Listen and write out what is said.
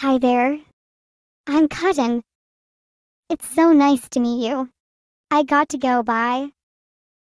Hi there. I'm Cuttin. It's so nice to meet you. I got to go, bye.